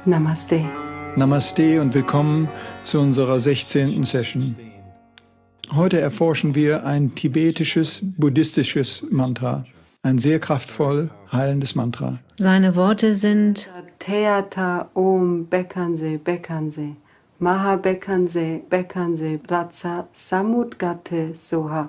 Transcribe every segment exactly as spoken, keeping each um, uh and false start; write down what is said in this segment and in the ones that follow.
Namaste. Namaste und willkommen zu unserer sechzehnten Session. Heute erforschen wir ein tibetisches, buddhistisches Mantra, ein sehr kraftvoll heilendes Mantra. Seine Worte sind Theata Om Bekanse Bekanse Maha Bekanse Bekanse Ratsa Samudgate Soha.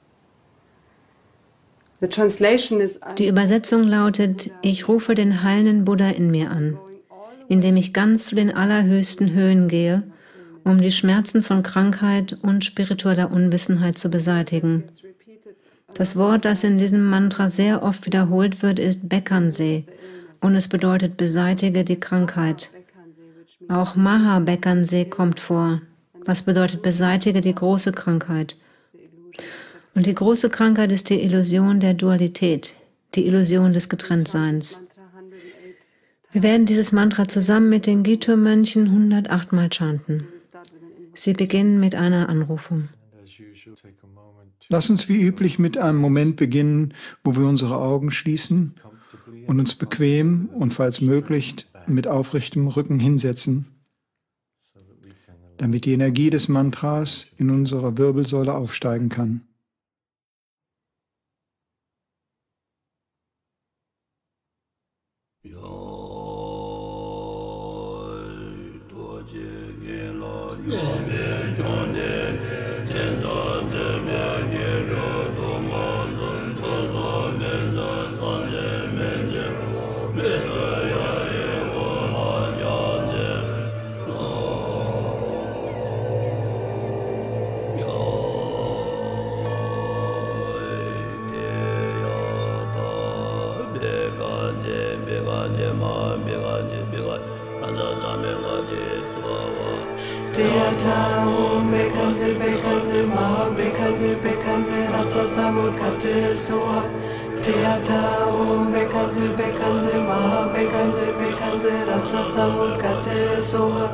The translation is, Die Übersetzung lautet: Ich rufe den heilenden Buddha in mir an, indem ich ganz zu den allerhöchsten Höhen gehe, um die Schmerzen von Krankheit und spiritueller Unwissenheit zu beseitigen. Das Wort, das in diesem Mantra sehr oft wiederholt wird, ist Bekanse und es bedeutet beseitige die Krankheit. Auch Maha Bekanse kommt vor, was bedeutet beseitige die große Krankheit. Und die große Krankheit ist die Illusion der Dualität, die Illusion des Getrenntseins. Wir werden dieses Mantra zusammen mit den Gyuto-Mönchen hundertacht Mal chanten. Sie beginnen mit einer Anrufung. Lass uns wie üblich mit einem Moment beginnen, wo wir unsere Augen schließen und uns bequem und falls möglich mit aufrichtem Rücken hinsetzen, damit die Energie des Mantras in unserer Wirbelsäule aufsteigen kann. Theata Om Bekanse Bekanse Maha Bekanse Bekanse Ratsa Samudgate Soha. Theata Om Bekanse Bekanse Maha Bekanse Bekanse Ratsa Samudgate Soha.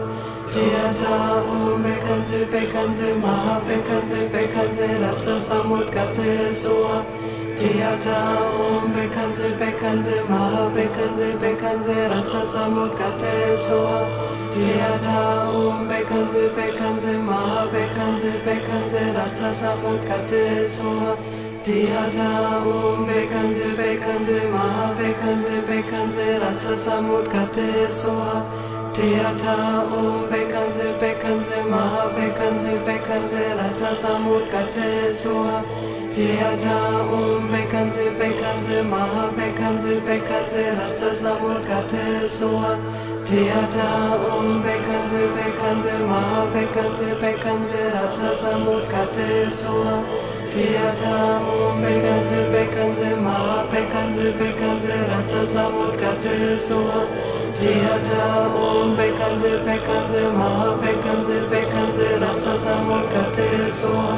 Theata Om Bekanse Bekanse Maha Bekanse Bekanse Ratsa Samudgate Soha. Theata Om Bekanse Bekanse Maha Bekanse Bekanse Ratsa Samudgate Soha. Theata Om Bekanse Bekanse Maha Bekanse Bekanse Ratsa Samudgate Soha. Theata Om Bekanse Bekanse Maha Bekanse Bekanse Ratsa Samudgate Soha. Theata Om Bekanse Bekanse Maha Bekanse Bekanse Ratsa Samudgate Soha. Theata Om Bekanse Bekanse Maha Bekanse Bekanse Ratsa Samudgate Soha. Theata Om Bekanse Bekanse Maha Bekanse Bekanse Ratsa Samudgate Soha. Theata Om Bekanse Bekanse Maha Bekanse Bekanse Ratsa Samudgate Soha. Theata Om Bekanse Bekanse Maha Bekanse Bekanse Ratsa Samudgate Soha.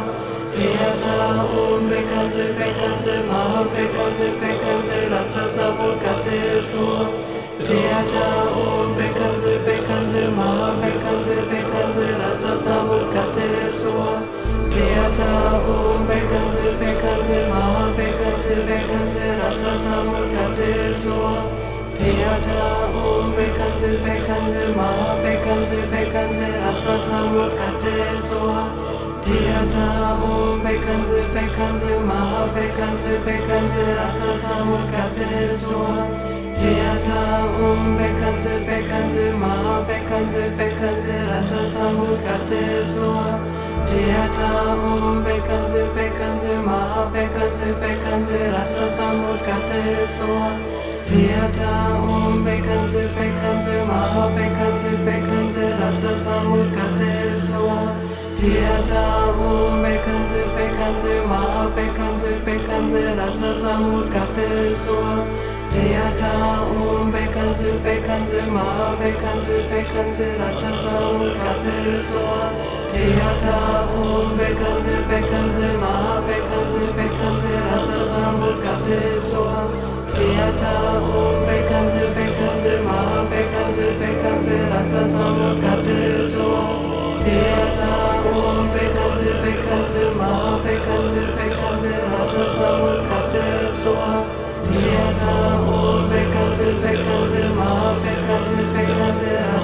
Theata Om Bekanse Bekanse Maha Bekanse Bekanse Ratsa Samudgate Soha. Theata Om Bekanse Bekanse Maha Bekanse Bekanse Ratsa Samudgate Soha. Theata Om Bekanse Bekanse Maha Bekanse Bekanse Ratsa Samudgate Soha. Theata Om Bekanse Bekanse Maha Bekanse Bekanse Ratsa Samudgate Soha. Theata Om Bekanse Bekanse Maha Bekanse Bekanse Ratsa Samudgate Soha. Theata Om Bekanse Bekanse Maha Bekanse Bekanse Ratsa Samudgate Soha. Theata Om Bekanse Bekanse Maha Bekanse Bekanse Ratsa Samudgate Soha. Theata Om Bekanse Bekanse Maha Bekanse Bekanse Ratsa Samudgate Soha. Theata Om Bekanse Bekanse Maha Bekanse Bekanse Ratsa Samudgate Soha. Theata Om Bekanse Bekanse Maha Bekanse Bekanse Ratsa Samudgate Soha. Theata Om Bekanse Bekanse Maha Bekanse Bekanse Ratsa Samudgate Soha. Theata Om Bekanse Bekanse Maha Bekanse Bekanse Ratsa Samudgate Soha. Theata Om Bekanse Bekanse Maha Bekanse Bekanse Ratsa Samudgate Soha. Theata Om Bekanse Bekanse Maha Bekanse Bekanse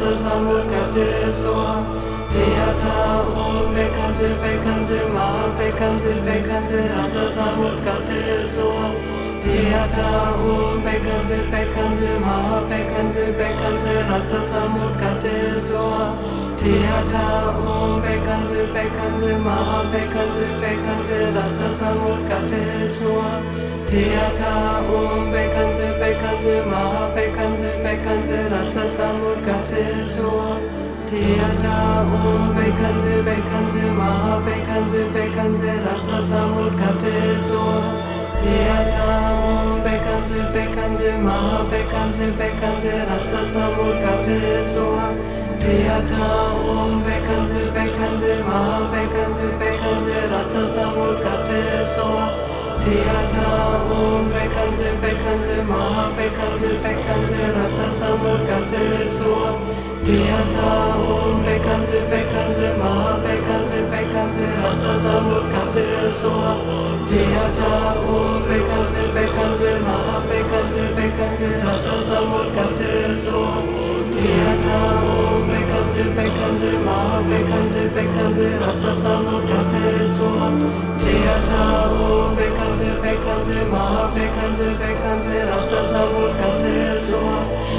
Ratsa Samudgate Soa Theata Om Bekanse Bekanse Maha Bekanse Bekanse Ratsa Samudgate Soa Theata Om Bekanse Bekanse Maha Bekanse Bekanse Ratsa Samudgate Soa Theata Om Bekanse Bekanse Maha Bekanse Bekanse Ratsa Samudgate Soa Theata Om Bekanse Bekanse Maha Bekanse Bekanse Ratsa Samudgate Soa Theata Om Bekanse Bekanse Maha Bekanse Bekanse Ratsa Samudgate Soa Theata Om Bekanse Bekanse Maha Bekanse Bekanse Ratsa Samudgate Soa Theata Om Bekanse Bekanse Maha Bekanse Bekanse Ratsa Samudgate Soa Theata Om Bekanse Bekanse Maha Bekanse Bekanse Ratsa Samudgate Soa Theata Om Bekanse Bekanse Maha Bekanse Bekanse Ratsa Samudgate Soa Theata Om Bekanse Bekanse Maha Bekanse Bekanse Ratsa Samudgate Soa Theata Om Bekanse Bekanse Maha Bekanse Bekanse Ratsa Samudgate Soa Theata Om Bekanse Bekanse Maha Bekanse Bekanse Ratsa Samudgate Soa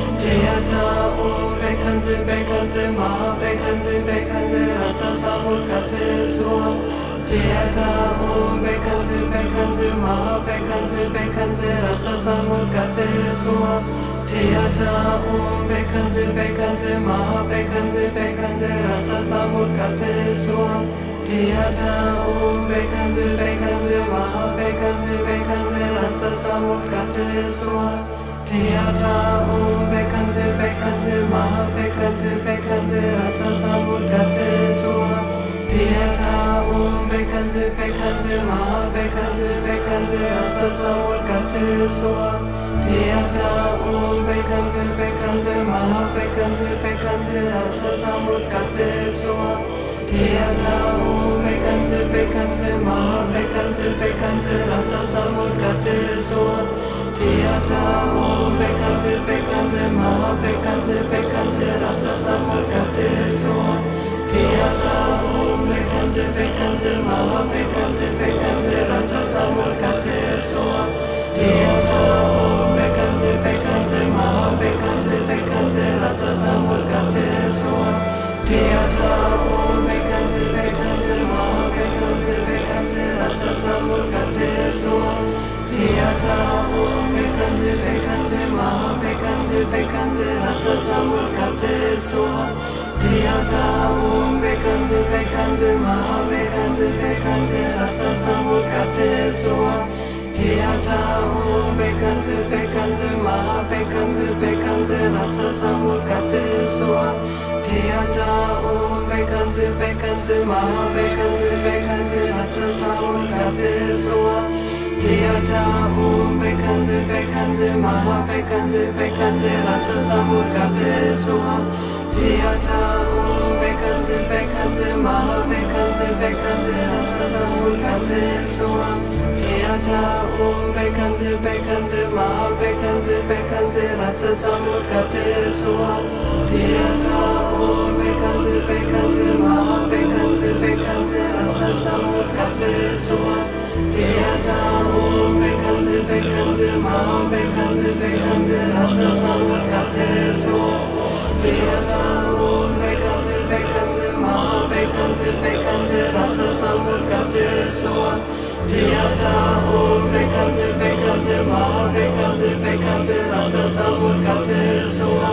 Theata Om Bekanse Bekanse Maha Bekanse Bekanse Ratsa Samudgate Soa Theata Om Bekanse Bekanse Maha Bekanse Bekanse Ratsa Samudgate Soa Theata Om Bekanse Bekanse Maha Bekanse Bekanse Ratsa Samudgate Soa Theata Om Bekanse Bekanse Maha Bekanse Bekanse Ratsa Samudgate Soa Theata Om Bekanse Bekanse Maha Bekanse Bekanse Ratsa Samudgate Soa Theata Om Bekanse Bekanse Maha Bekanse Bekanse Ratsa Samudgate Soa Theata Om Bekanse Bekanse Maha Bekanse Bekanse Ratsa Samudgate Soa Theata Om Bekanse Bekanse Maha Bekanse Bekanse Ratsa Samudgate Soa Theata Om Bekanse Bekanse Maha Bekanse Bekanse Ratsa Samudgate Soa Theata Om Bekanse Bekanse Maha Bekanse Bekanse Ratsa Samudgate Soa Theata Om Bekanse Bekanse Maha Bekanse Bekanse Ratsa Samudgate Soa Theata Om Bekanse Bekanse Maha Bekanse Bekanse Ratsa Samudgate Soa Theata Om Bekanse Bekanse Maha Bekanse Bekanse Ratsa Samudgate Soa Theata Om Bekanse Bekanse Maha Bekanse Bekanse Ratsa Samudgate Soa Theata Om Bekanse Bekanse Maha Bekanse Bekanse Ratsa Samudgate Soa Theata Om Bekanse Bekanse Maha Bekanse Bekanse Ratsa Samudgate Soa Theata Om Bekanse Bekanse Maha Bekanse Bekanse Ratsa Samudgate Soa Theata Om Bekanse Bekanse Maha Bekanse Bekanse Ratsa Samudgate Soa Theata Om Bekanse Bekanse Maha Bekanse Bekanse Ratsa Samudgate Soa Theata Om Bekanse Bekanse Maha Bekanse Bekanse Ratsa Samudgate Soa Theata Om Bekanse Bekanse Maha Bekanse Bekanse Ratsa Samudgate Soa Theata Om Bekanse Bekanse Maha Bekanse Bekanse Ratsa Samudgate Soa Theata Om Bekanse Bekanse Maha Bekanse Bekanse Ratsa Samudgate Soa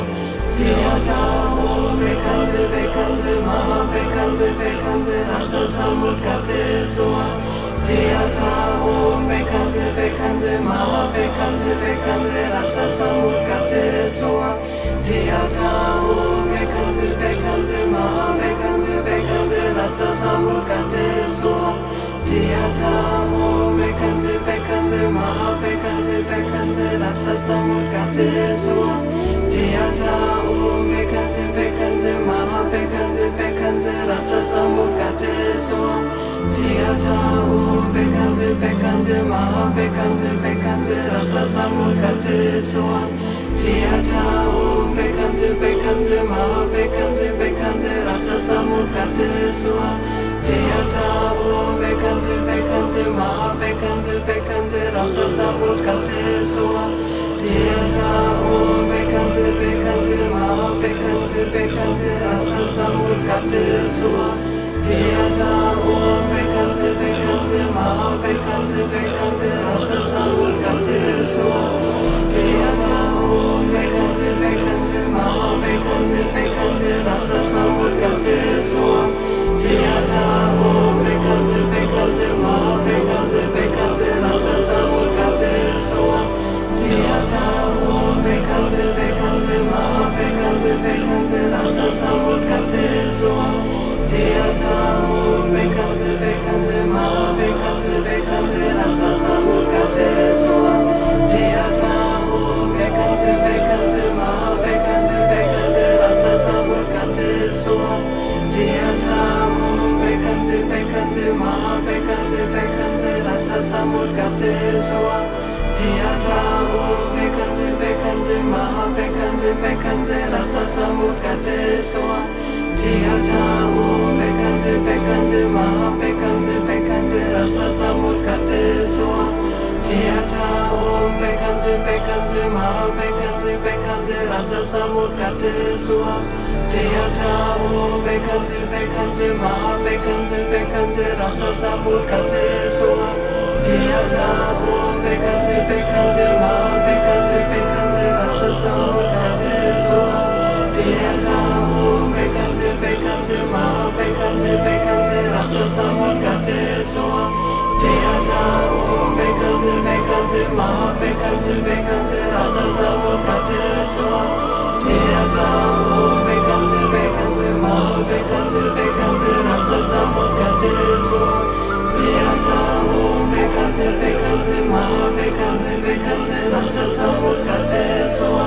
Theata Om Bekanse Bekanse Maha Bekanse Bekanse Ratsa Samudgate Soa Theata Om Bekanse Bekanse Maha Bekanse Bekanse Ratsa Samudgate Soa Theata Om Bekanse Bekanse Maha Bekanse Bekanse Ratsa Samudgate Soa Theata Om Bekanse Bekanse Maha Bekanse Bekanse Ratsa Samudgate Soa Theata Om Bekanse Bekanse Maha Bekanse Bekanse Ratsa Samudgate Soa Theata Om Bekanse Bekanse Maha Bekanse Bekanse Ratsa Samudgate Soa Theata Om Bekanse Bekanze, Bekanze, Maha, Bekanze, Bekanze, Ratsa Samudgate Sua, Theata Om, Bekanze, Bekanze, Maha, Bekanze, Bekanze, Ratsa Samudgate Sua, Theata Om, Bekanze, Bekanze, Maha, Bekanze, Bekanze, Ratsa Samudgate Sua, Theata Om, Bekanze, Bekanze, Maha, Bekanze, Bekanze, Ratsa Samudgate Sua, Theata Om, Bekanze, Bekanze, Maha, Bekanze, Bekanze, Ratsa Samudgate Sua, Theata Om, Bekanze, Bekanze, Maha, Bekanze, Bekanze, Ratsa Samudgate Sua, Theata Om, Bekanze, Bekanze, Maha, Bekanze, Bekanze, Ratsa Samudgate Sua, Theata Om, Bekanze, Bekanze, Maha, Bekanze, Bekanze, Ratsa Samudgate Sua, Theata Om, Bekanze, Bekanze, Maha, Bekanze, Bekanze, Ratsa Samudgate Sua, Theata Om, Bekanze, Bekanze, Maha, Bekanze, Bekanze, Ratsa Samudgate Sua, Theata Om, Bekanze, Bekanze, Maha, Bekanze, Bekanze, Ratsa Samudgate Sua, Theata Om, Bekanze, Bekanze, Maha, Bekanze, Bekanze, Ratsa Samudgate Sua, Theata Om, Bekanze, Bekanze, Maha, Bekanze, Bekanze, Ratsa Samudgate Sua, Theata Om, Bekanze, Bekanze, Maha, Bekanze, Bekanze, Ratsa Samudgate Sua, Theata Om, Bekanze, Bekanze, Maha, Bekanze, Bekanze, Ratsa Samudgate Sua, Theata Om, Bekanze, Bekanze, Maha, Bekanze, Bekanze, Ratsa Samudgate Sua, Theata Om, Bekanze, Bekanze, Maha, Bekanze, Bekanze, Ratsa Samudgate Sua, Theata Om, Bekanze, Bekanze, Maha, Bekanze, Bekanze, Ratsa Samudgate Sua, Theata Om, Bekanze, Bekanze, Maha, Bekanze, Bekanze, Ratsa Samudgate Sua,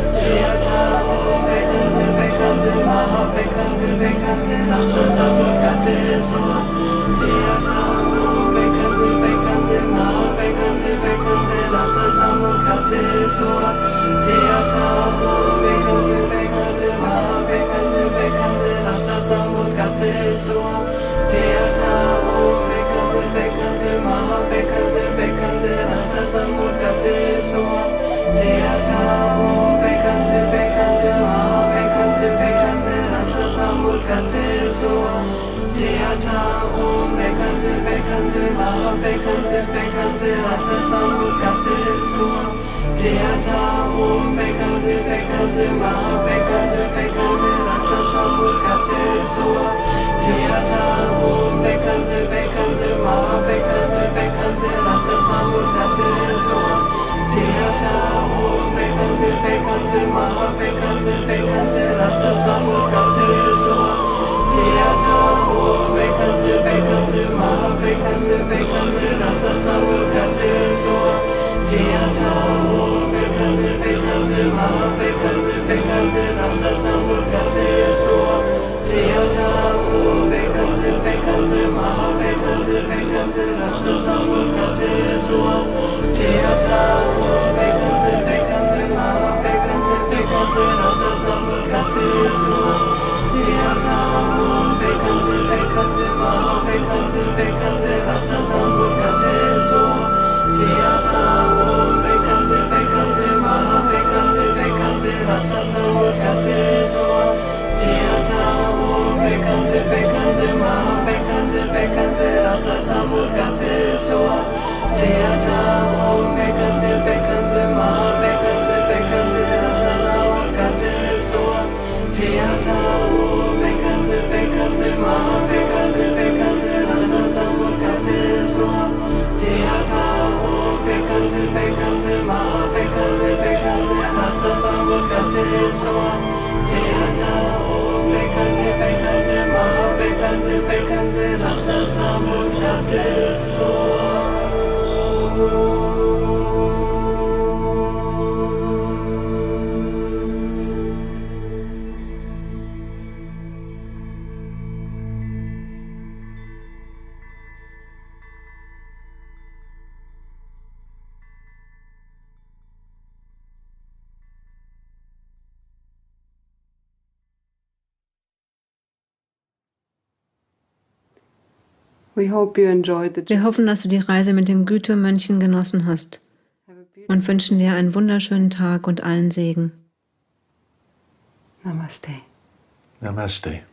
Theata Om, Bekanze, Bekanze, Maha, Bekanze, Bekanze, Ratsa Samudgate Sua, Theata Om, Bekanze, Bekanze, Maha, Bekanze, Bekanze, Ratsa Samudgate Sua, Theata Om, Bekanze, Bekanze, Maha, Bekanze, Bekanze, Ratsa Samudgate Sua, Theata Om, Bekanze, Bekanze, Maha, Bekanze, Bekanze, Ratsa Samudgate Sua, Theata Om, Bekanze, Bekanze, Maha, Bekanze, Bekanze, Ratsa Samudgate Sua, Theata Om, Bekanze, Bekanze, Maha, Bekanze, Bekanze, Ratsa Samudgate Sua, Theata Om, Bekanze, Bekanze, Maha, Bekanze, Bekanze, Ratsa Samudgate Sua, Theata Om, Bekanze, Bekanze, Maha, Bekanze, Bekanze, Ratsa Samudgate Sua, Theata Om, Bekanze, Bekanze, Maha, Bekanze, Bekanze, Ratsa Samudgate Sua, Theata Om, Bekanze, Bekanze, Maha, Bekanze, Bekanze, Ratsa Samudgate Sua, Theata Om, Bekanze, Bekanze, Maha, Bekanze, Bekanze, Ratsa Samudgate Sua, Theata Om, Bekanze, Bekanze, Maha, Bekanze, Bekanze, Ratsa Samudgate Sua, Theata Om, Bekanze, Bekanze, Maha, Bekanze, Bekanze, Ratsa Samudgate Sua, Theata Om, Bekanze, Bekanze, Maha, Bekanze, Bekanze, Ratsa Samudgate Sua, Theata Om, Bekanze, Bekanze, Maha, Bekanze, Bekanze, Ratsa Samudgate Sua, Theata Om, Bekanze, Bekanze, Maha, Bekanze, Bekanze, Ratsa Samudgate Sua, Theata Om, Bekanze, Bekanze, Maha, Bekanze, Bekanze, Ratsa Samudgate Sua, Theata Om, Bekanze, Bekanze, Maha, Bekanze, Bekanze, Ratsa Samudgate Sua, Theata Om, Bekanze, Bekanze, Maha, Bekanze, Bekanze, Ratsa Samudgate Sua, We hope you enjoyed the Wir hoffen, dass du die Reise mit den Gütemönchen genossen hast und wünschen dir einen wunderschönen Tag und allen Segen. Namaste. Namaste.